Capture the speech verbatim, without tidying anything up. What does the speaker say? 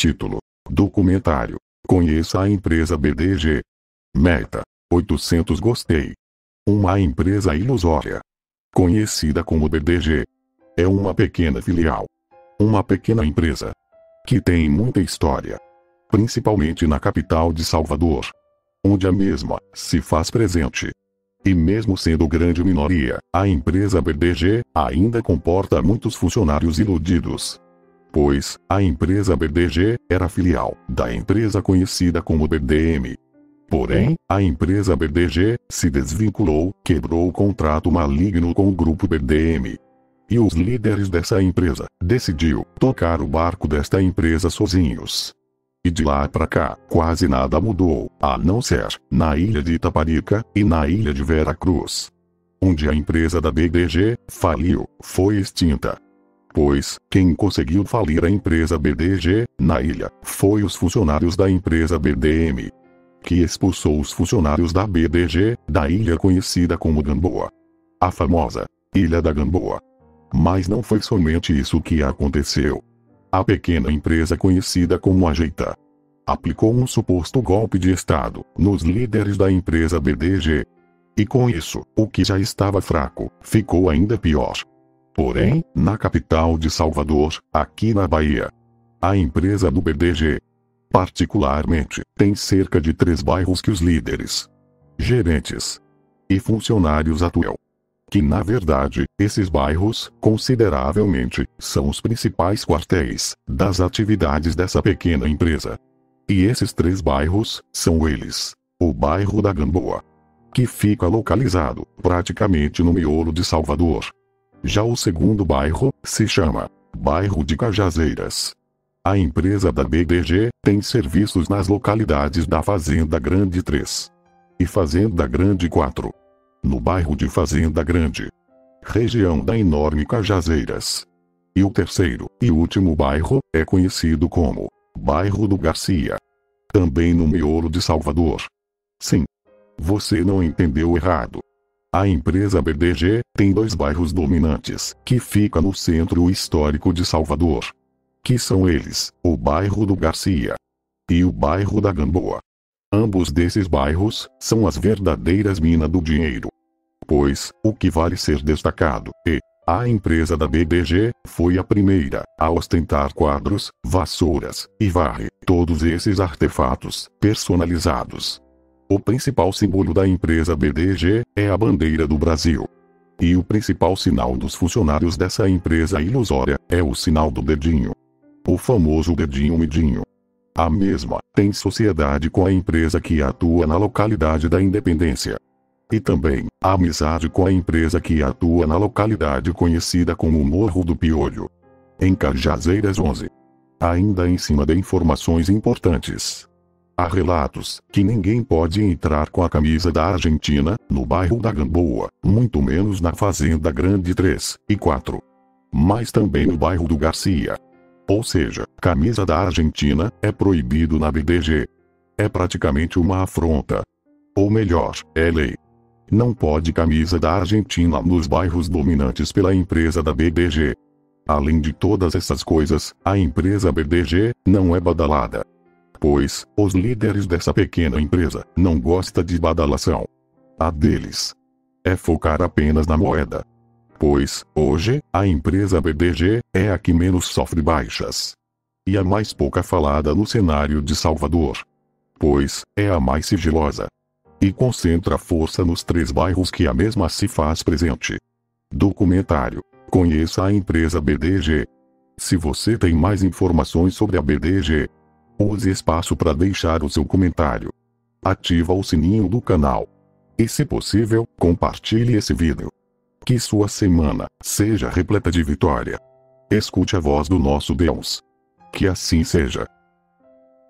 Título: Documentário. Conheça a empresa B D G. Meta: oitocentos gostei. Uma empresa ilusória, conhecida como B D G, é uma pequena filial, uma pequena empresa, que tem muita história, principalmente na capital de Salvador, onde a mesma se faz presente. E mesmo sendo grande minoria, a empresa B D G ainda comporta muitos funcionários iludidos. Pois, a empresa B D G era filial da empresa conhecida como B D M. Porém, a empresa B D G se desvinculou, quebrou o contrato maligno com o grupo B D M. E os líderes dessa empresa decidiu tocar o barco desta empresa sozinhos. E de lá pra cá, quase nada mudou, a não ser na ilha de Itaparica e na ilha de Veracruz, onde a empresa da B D G faliu, foi extinta. Pois, quem conseguiu falir a empresa B D G na ilha foi os funcionários da empresa B D M, que expulsou os funcionários da B D G da ilha conhecida como Gamboa, a famosa Ilha da Gamboa. Mas não foi somente isso que aconteceu. A pequena empresa conhecida como Ajeita aplicou um suposto golpe de Estado nos líderes da empresa B D G. E com isso, o que já estava fraco, ficou ainda pior. Porém, na capital de Salvador, aqui na Bahia, a empresa do B D G, particularmente, tem cerca de três bairros que os líderes, gerentes e funcionários atuam. Que na verdade, esses bairros, consideravelmente, são os principais quartéis das atividades dessa pequena empresa. E esses três bairros, são eles: o bairro da Gamboa, que fica localizado, praticamente no miolo de Salvador. Já o segundo bairro, se chama bairro de Cajazeiras. A empresa da B D G tem serviços nas localidades da Fazenda Grande três e Fazenda Grande quatro. No bairro de Fazenda Grande, região da enorme Cajazeiras. E o terceiro e último bairro é conhecido como bairro do Garcia, também no miolo de Salvador. Sim, você não entendeu errado. A empresa B D G tem dois bairros dominantes que fica no centro histórico de Salvador, que são eles: o bairro do Garcia e o bairro da Gamboa. Ambos desses bairros são as verdadeiras minas do dinheiro. Pois, o que vale ser destacado é: a empresa da B D G foi a primeira a ostentar quadros, vassouras e varre todos esses artefatos personalizados. O principal símbolo da empresa B D G é a bandeira do Brasil. E o principal sinal dos funcionários dessa empresa ilusória é o sinal do dedinho, o famoso dedinho midinho. A mesma tem sociedade com a empresa que atua na localidade da Independência. E também a amizade com a empresa que atua na localidade conhecida como Morro do Piolho, em Cajazeiras onze. Ainda em cima de informações importantes, há relatos que ninguém pode entrar com a camisa da Argentina no bairro da Gamboa, muito menos na Fazenda Grande três e quatro. Mas também no bairro do Garcia. Ou seja, camisa da Argentina é proibido na B D G. É praticamente uma afronta. Ou melhor, é lei. Não pode camisa da Argentina nos bairros dominantes pela empresa da B D G. Além de todas essas coisas, a empresa B D G não é badalada. Pois, os líderes dessa pequena empresa não gostam de badalação. A deles é focar apenas na moeda. Pois, hoje, a empresa B D G é a que menos sofre baixas. E a mais pouca falada no cenário de Salvador. Pois, é a mais sigilosa. E concentra força nos três bairros que a mesma se faz presente. Documentário. Conheça a empresa B D G. Se você tem mais informações sobre a B D G, use espaço para deixar o seu comentário. Ativa o sininho do canal. E se possível, compartilhe esse vídeo. Que sua semana seja repleta de vitória. Escute a voz do nosso Deus. Que assim seja.